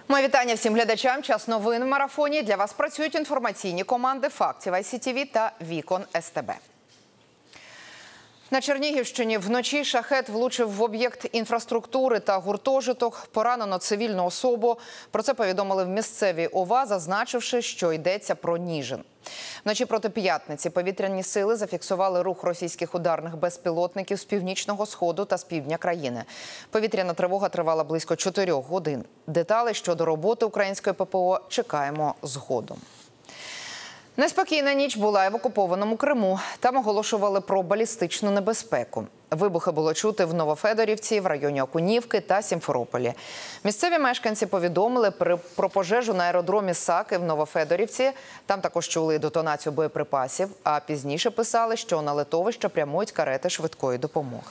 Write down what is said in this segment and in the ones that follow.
Моє вітання всім глядачам. Час новин в марафоні. Для вас працюють інформаційні команди «Фактів ICTV» та «Вікон СТБ». На Чернігівщині вночі шахет влучив в об'єкт інфраструктури та гуртожиток. Поранено цивільну особу. Про це повідомили в місцевій ОВА, зазначивши, що йдеться про Ніжин. Вночі проти п'ятниці повітряні сили зафіксували рух російських ударних безпілотників з північного сходу та з півдня країни. Повітряна тривога тривала близько 4 годин. Деталі щодо роботи української ППО чекаємо згодом. Неспокійна ніч була і в окупованому Криму. Там оголошували про балістичну небезпеку. Вибухи було чути в Новофедорівці, в районі Окунівки та Сімферополі. Місцеві мешканці повідомили про пожежу на аеродромі Саки в Новофедорівці. Там також чули детонацію боєприпасів, а пізніше писали, що на литовище прямують карети швидкої допомоги.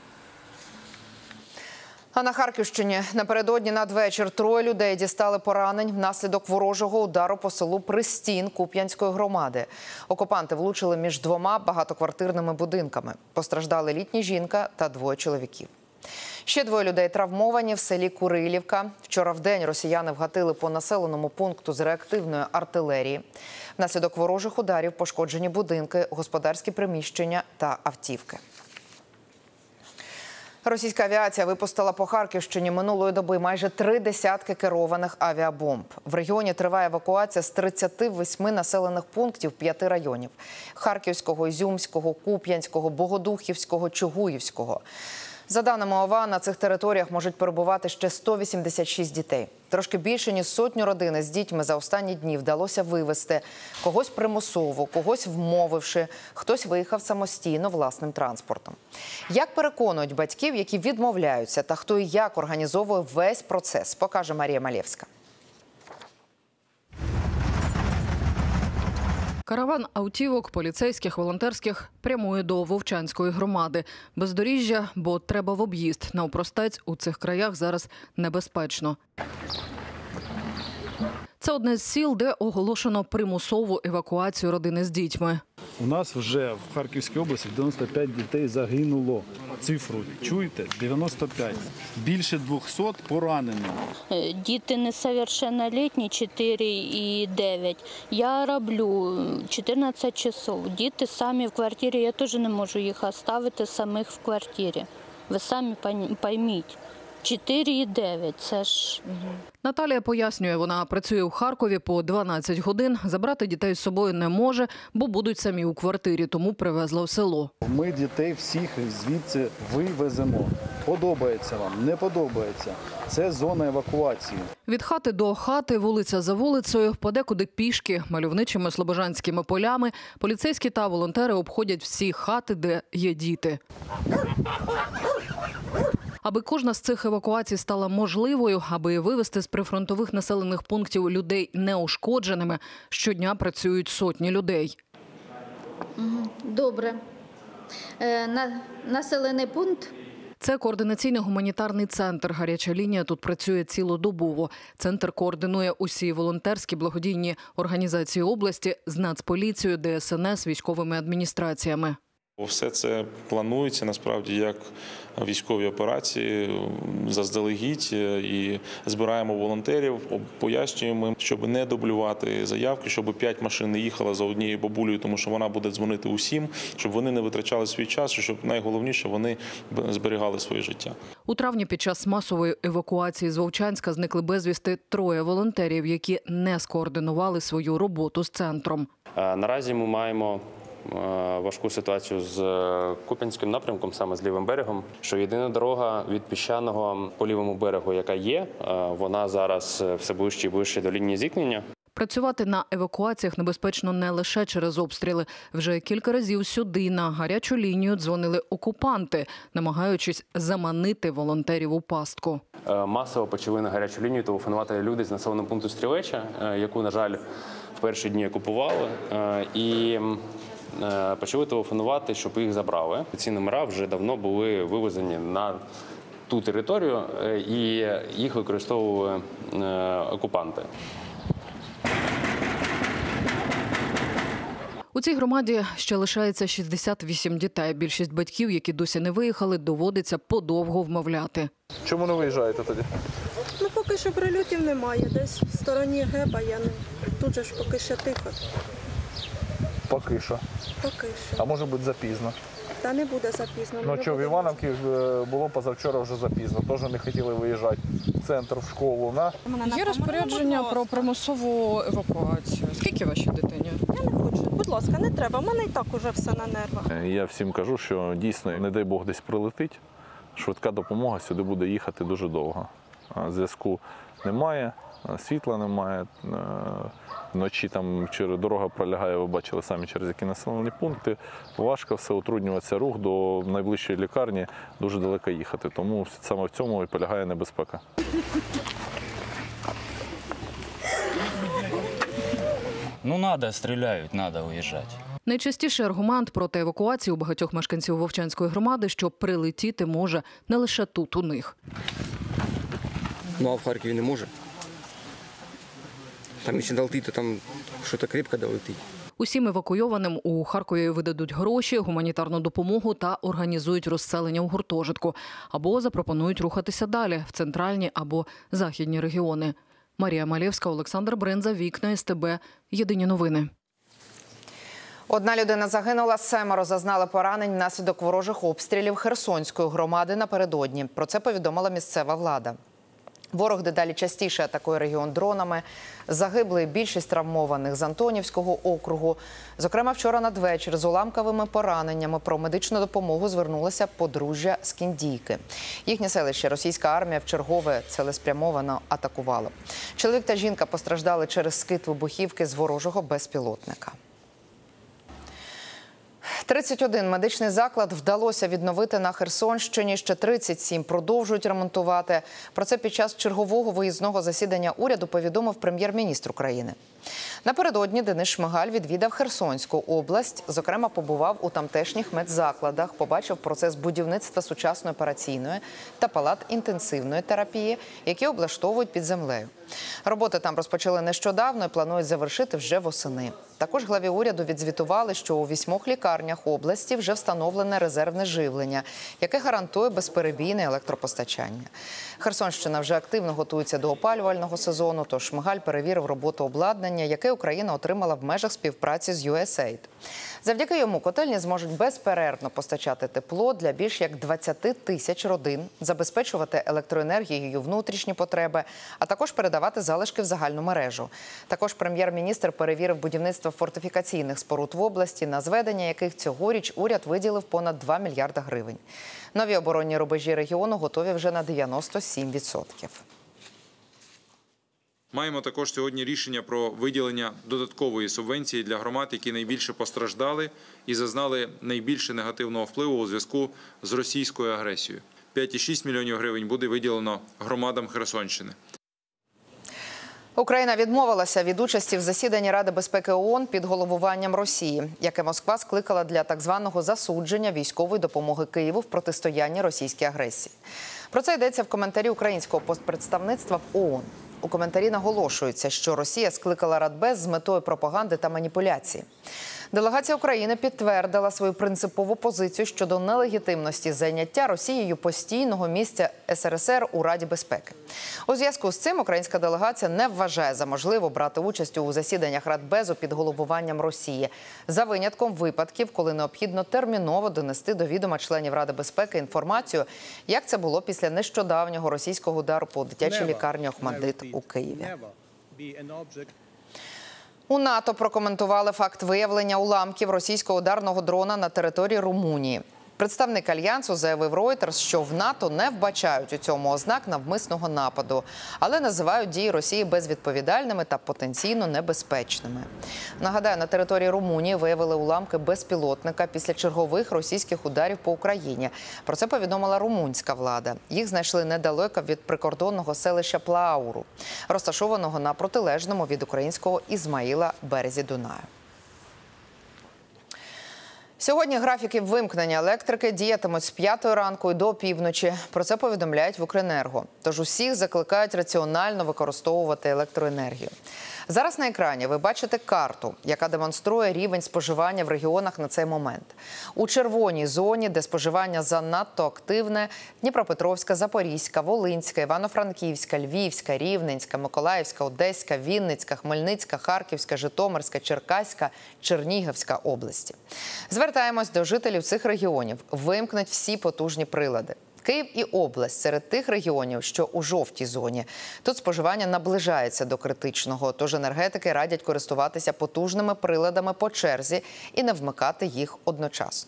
А на Харківщині напередодні надвечір 3 людей дістали поранень внаслідок ворожого удару по селу Пристін Куп'янської громади. Окупанти влучили між 2 багатоквартирними будинками. Постраждали літня жінка та 2 чоловіків. Ще 2 людей травмовані в селі Курилівка. Вчора вдень росіяни вгатили по населеному пункту з реактивної артилерії. Внаслідок ворожих ударів пошкоджені будинки, господарські приміщення та автівки. Російська авіація випустила по Харківщині минулої доби майже 3 десятки керованих авіабомб. В регіоні триває евакуація з 38 населених пунктів 5 районів – Харківського, Ізюмського, Куп'янського, Богодухівського, Чугуївського. За даними ОВА, на цих територіях можуть перебувати ще 186 дітей. Трошки більше, ніж 100 родин з дітьми за останні дні вдалося вивезти. Когось примусово, когось вмовивши, хтось виїхав самостійно власним транспортом. Як переконують батьків, які відмовляються, та хто і як організовує весь процес, покаже Марія Малєвська. Караван автівок, поліцейських, волонтерських прямує до Вовчанської громади. Бездоріжжя, бо треба в об'їзд. Навпростець у цих краях зараз небезпечно. Це одне з сіл, де оголошено примусову евакуацію родини з дітьми. У нас вже в Харківській області 95 дітей загинуло. Цифру чуєте? 95. Більше 200 поранені. Діти несовершеннолетні 4 і 9. Я роблю 14 часов. Діти самі в квартирі, я теж не можу їх оставити самих в квартирі. Ви самі пойміть. 4,9 – це ж… Наталія пояснює, вона працює в Харкові по 12 годин. Забрати дітей з собою не може, бо будуть самі у квартирі, тому привезла в село. Ми дітей всіх звідси вивеземо. Подобається вам, не подобається. Це зона евакуації. Від хати до хати, вулиця за вулицею, подекуди пішки, мальовничими слобожанськими полями. Поліцейські та волонтери обходять всі хати, де є діти. Аби кожна з цих евакуацій стала можливою, аби вивезти з прифронтових населених пунктів людей неушкодженими, щодня працюють сотні людей. Добре. Населений пункт? Це координаційний гуманітарний центр. Гаряча лінія тут працює цілодобово. Центр координує усі волонтерські благодійні організації області з Нацполіцією, ДСНС, військовими адміністраціями. Все це планується, насправді, як військові операції заздалегідь і збираємо волонтерів, пояснюємо, щоб не дублювати заявки, щоб 5 машин не їхало за однією бабулею, тому що вона буде дзвонити усім, щоб вони не витрачали свій час, щоб найголовніше вони зберігали своє життя. У травні під час масової евакуації з Вовчанська зникли безвісти 3 волонтерів, які не скоординували свою роботу з центром. Наразі ми маємо важку ситуацію з Куп'янським напрямком, саме з лівим берегом, що єдина дорога від Піщаного по лівому берегу, яка є, вона зараз все ближче і ближче до лінії зіткнення. Працювати на евакуаціях небезпечно не лише через обстріли. Вже кілька разів сюди на гарячу лінію дзвонили окупанти, намагаючись заманити волонтерів у пастку. Масово почали на гарячу лінію телефонувати люди з населеного пункту Стрілеча, яку, на жаль, в перші дні окупували. І почали телефонувати, щоб їх забрали. Ці номера вже давно були вивезені на ту територію і їх використовували окупанти. У цій громаді ще лишається 68 дітей. Більшість батьків, які досі не виїхали, доводиться подовго вмовляти. Чому не виїжджаєте тоді? Ну, поки що прильотів немає. Десь в стороні Геба, тут же ж поки що тихо. Поки що. Поки що. А може бути запізно. Та не буде запізно. Ну що, в Івановці було позавчора вже запізно. Теж не хотіли виїжджати в центр, в школу. Є розпорядження про примусову евакуацію. Скільки вашій дитині? Я не хочу. Будь ласка, не треба. У мене і так уже все на нервах. Я всім кажу, що дійсно, не дай Бог, десь прилетить, швидка допомога сюди буде їхати дуже довго. Зв'язку немає, світла немає. Вночі там дорога пролягає, ви бачили самі, через які населені пункти. Важко все, утруднюватися рух до найближчої лікарні, дуже далеко їхати. Тому саме в цьому і полягає небезпека. Ну, надо, стріляють, надо уїжджати. Найчастіший аргумент проти евакуації у багатьох мешканців Вовчанської громади, що прилетіти може не лише тут у них. Ну, а в Харкові не може. Там, якщо долетить, то там щось крепко долетить. Усім евакуйованим у Харкові видадуть гроші, гуманітарну допомогу та організують розселення у гуртожитку. Або запропонують рухатися далі в центральні або західні регіони. Марія Малєвська, Олександр Бринза, Вікна СТБ. Єдині новини. Одна людина загинула, 7 зазнали поранень внаслідок ворожих обстрілів Херсонської громади напередодні. Про це повідомила місцева влада. Ворог дедалі частіше атакує регіон дронами. Загибли більшість травмованих з Антонівського округу. Зокрема, вчора надвечір з уламковими пораненнями про медичну допомогу звернулося подружжя з Кіндійки. Їхнє селище російська армія вчергове цілеспрямовано атакувала. Чоловік та жінка постраждали через скид вибухівки з ворожого безпілотника. 31 медичний заклад вдалося відновити на Херсонщині, ще 37 продовжують ремонтувати. Про це під час чергового виїзного засідання уряду повідомив прем'єр-міністр України. Напередодні Денис Шмигаль відвідав Херсонську область, зокрема побував у тамтешніх медзакладах, побачив процес будівництва сучасної операційної та палат інтенсивної терапії, які облаштовують під землею. Роботи там розпочали нещодавно і планують завершити вже восени. Також главі уряду відзвітували, що у 8 лікарнях області вже встановлене резервне живлення, яке гарантує безперебійне електропостачання. Херсонщина вже активно готується до опалювального сезону, тож Шмигаль перевірив роботу обладнання, яке Україна отримала в межах співпраці з USAID. Завдяки йому котельні зможуть безперервно постачати тепло для більш як 20 тисяч родин, забезпечувати електроенергією внутрішні потреби, а також передавати залишки в загальну мережу. Також прем'єр-міністр перевірив будівництво фортифікаційних споруд в області, на зведення яких цьогоріч уряд виділив понад 2 мільярда гривень. Нові оборонні рубежі регіону готові вже на 97%. Маємо також сьогодні рішення про виділення додаткової субвенції для громад, які найбільше постраждали і зазнали найбільше негативного впливу у зв'язку з російською агресією. 5,6 мільйонів гривень буде виділено громадам Херсонщини. Україна відмовилася від участі в засіданні Ради безпеки ООН під головуванням Росії, яке Москва скликала для так званого засудження військової допомоги Києву в протистоянні російській агресії. Про це йдеться в коментарі українського постпредставництва в ООН. У коментарі наголошується, що Росія скликала Радбез з метою пропаганди та маніпуляції. Делегація України підтвердила свою принципову позицію щодо нелегітимності зайняття Росією постійного місця СРСР у Раді безпеки. У зв'язку з цим українська делегація не вважає за можливо брати участь у засіданнях Радбезу під головуванням Росії, за винятком випадків, коли необхідно терміново донести до відома членів Ради безпеки інформацію, як це було після нещодавнього російського удару по дитячій лікарні «Охмаддит» у Києві. У НАТО прокоментували факт виявлення уламків російського ударного дрона на території Румунії. Представник Альянсу заявив Reuters, що в НАТО не вбачають у цьому ознак навмисного нападу, але називають дії Росії безвідповідальними та потенційно небезпечними. Нагадаю, на території Румунії виявили уламки безпілотника після чергових російських ударів по Україні. Про це повідомила румунська влада. Їх знайшли недалеко від прикордонного селища Плауру, розташованого на протилежному від українського Ізмаїла березі Дунаю. Сьогодні графіки вимкнення електрики діятимуть з 5 ранку і до півночі. Про це повідомляють в Укренерго. Тож усіх закликають раціонально використовувати електроенергію. Зараз на екрані ви бачите карту, яка демонструє рівень споживання в регіонах на цей момент. У червоній зоні, де споживання занадто активне, Дніпропетровська, Запорізька, Волинська, Івано-Франківська, Львівська, Рівненська, Миколаївська, Одеська, Вінницька, Хмельницька, Харківська, Житомирська, Черкаська, Чернігівська області. Звертаємось до жителів цих регіонів. Вимкнуть всі потужні прилади. Київ і область серед тих регіонів, що у жовтій зоні. Тут споживання наближається до критичного, тож енергетики радять користуватися потужними приладами по черзі і не вмикати їх одночасно.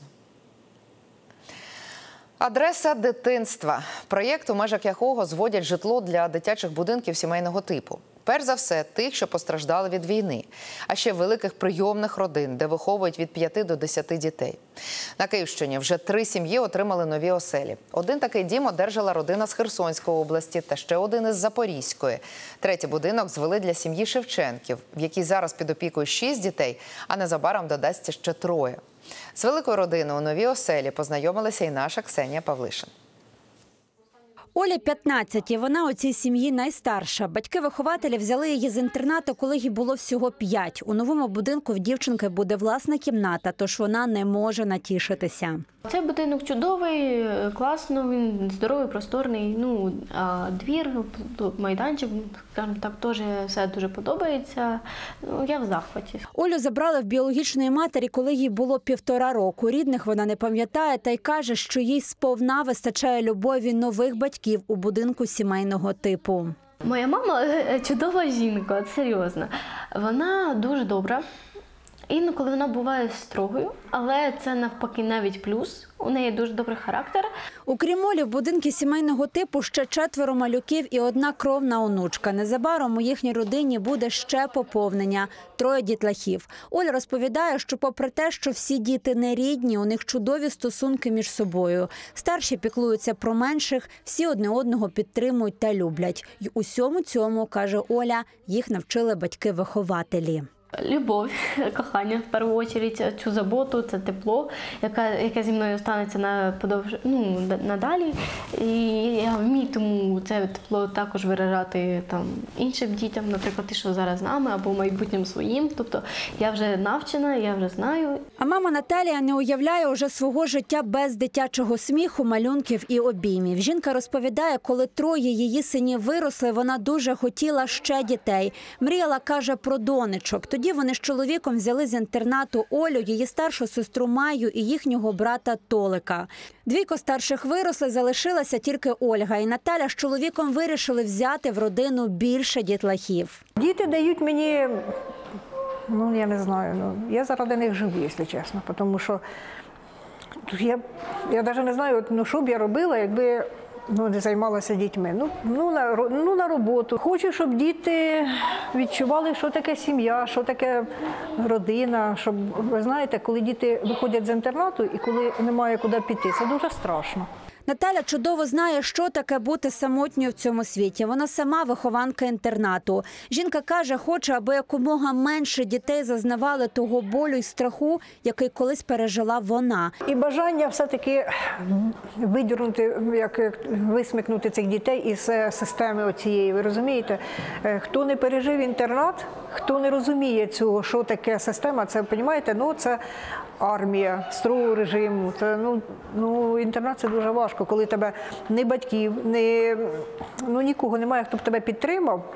Адреса дитинства – проєкт, у межах якого зводять житло для дитячих будинків сімейного типу. Перш за все, тих, що постраждали від війни, а ще великих прийомних родин, де виховують від 5 до 10 дітей. На Київщині вже 3 сім'ї отримали нові оселі. Один такий дім одержала родина з Херсонської області та ще один із Запорізької. Третій будинок звели для сім'ї Шевченків, в якій зараз під опікою 6 дітей, а незабаром додасться ще 3. З великою родиною у новій оселі познайомилася і наша Ксенія Павлишин. Олі 15, і вона у цій сім'ї найстарша. Батьки-вихователі взяли її з інтернату, коли їй було всього 5. У новому будинку в дівчинки буде власна кімната, тож вона не може натішитися. Цей будинок чудовий, класно, він здоровий, просторний. Двір, майданчик, скажімо так, теж все дуже подобається. Я в захваті. Олю забрали в біологічної матері, коли їй було 1,5 року. Рідних вона не пам'ятає та й каже, що їй сповна вистачає любові нових батьків у будинку сімейного типу. Моя мама чудова жінка, серйозно. Вона дуже добра. Інколи вона буває строгою, але це навпаки навіть плюс. У неї дуже добрий характер. Окрім Олі, в будинку сімейного типу ще 4 малюків і 1 кровна онучка. Незабаром у їхній родині буде ще поповнення – 3 дітлахів. Оля розповідає, що попри те, що всі діти не рідні, у них чудові стосунки між собою. Старші піклуються про менших, всі одне одного підтримують та люблять. І усьому цьому, каже Оля, їх навчили батьки-вихователі. Любов, кохання, в першу чергу, цю заботу, це тепло, яке зі мною станеться надалі. І я вмію тому це тепло також виражати іншим дітям, наприклад, ті, що зараз з нами, або майбутнім своїм. Тобто я вже навчена, я вже знаю. А мама Наталія не уявляє уже свого життя без дитячого сміху, малюнків і обіймів. Жінка розповідає, коли 3 її синів виросли, вона дуже хотіла ще дітей. Мріяла, каже, про донечок. Тоді вони з чоловіком взяли з інтернату Олю, її старшу сестру Маю і їхнього брата Толика. 2 старших виросли, залишилася тільки Ольга. І Наталя з чоловіком вирішили взяти в родину більше дітлахів. Діти дають мені, я не знаю, я заради них живу, якщо чесно. Тому що я навіть не знаю, що б я робила, якби не займалася дітьми. На роботу. Хочу, щоб діти відчували, що таке сім'я, що таке родина. Щоб, ви знаєте, коли діти виходять з інтернату і коли немає куди піти, це дуже страшно. Наталя чудово знає, що таке бути самотньою в цьому світі. Вона сама вихованка інтернату. Жінка каже, хоче, аби якомога менше дітей зазнавали того болю і страху, який колись пережила вона. І бажання все-таки видірнути, висмикнути цих дітей із системи оцієї. Ви розумієте? Хто не пережив інтернат, хто не розуміє цього, що таке система, це, розумієте, це армія, строгого режиму. Це, інтернат – це дуже важко, коли тебе ні батьків, нікого немає, хто б тебе підтримав,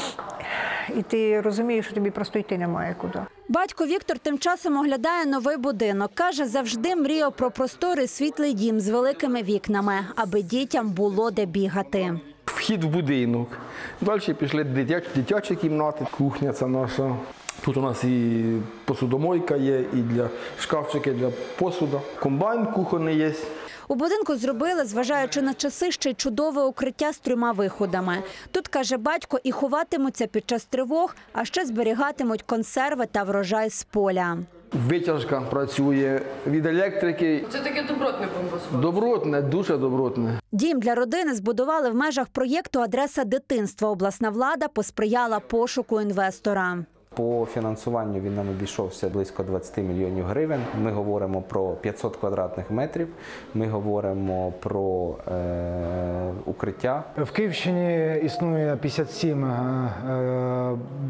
і ти розумієш, що тобі просто йти немає куди. Батько Віктор тим часом оглядає новий будинок. Каже, завжди мріяв про просторий світлий дім з великими вікнами, аби дітям було де бігати. Вхід в будинок. Далі пішли дитячі кімнати, кухня це наша. Тут у нас і посудомойка є, і для шкафчики для посуду. Комбайн кухонний є. У будинку зробили, зважаючи на часи, ще й чудове укриття з 3 виходами. Тут, каже батько, і ховатимуться під час тривог, а ще зберігатимуть консерви та врожай з поля. Витяжка працює від електрики. Це таке добротне бомбосховище. Добротне, дуже добротне. Дім для родини збудували в межах проєкту «Адреса дитинства». Обласна влада посприяла пошуку інвестора. По фінансуванню він нам обійшовся близько 20 мільйонів гривень. Ми говоримо про 500 квадратних метрів, ми говоримо про укриття. В Київщині існує 57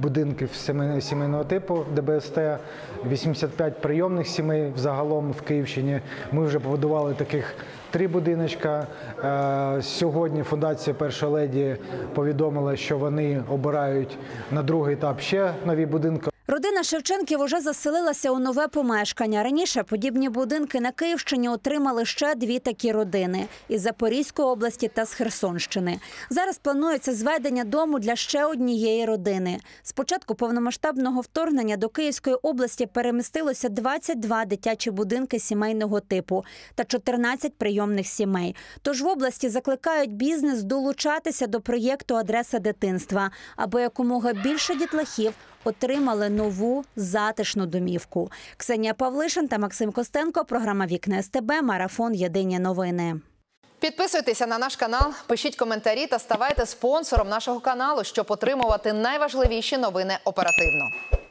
будинків сімейного типу ДБСТ, 85 прийомних сімей загалом в Київщині. Ми вже побудували таких 3 будиночка. Сьогодні фундація «Перша леді» повідомила, що вони обирають на другий етап ще нові будинки. Родина Шевченків уже заселилася у нове помешкання. Раніше подібні будинки на Київщині отримали ще 2 такі родини – із Запорізької області та з Херсонщини. Зараз планується зведення дому для ще однієї родини. З початку повномасштабного вторгнення до Київської області перемістилося 22 дитячі будинки сімейного типу та 14 прийомних сімей. Тож в області закликають бізнес долучатися до проєкту «Адреса дитинства», аби якомога більше дітлахів отримали нову затишну домівку. Ксенія Павлишин та Максим Костенко. Програма «Вікна СТБ». Марафон. Єдині новини. Підписуйтеся на наш канал, пишіть коментарі та ставайте спонсором нашого каналу, щоб отримувати найважливіші новини оперативно.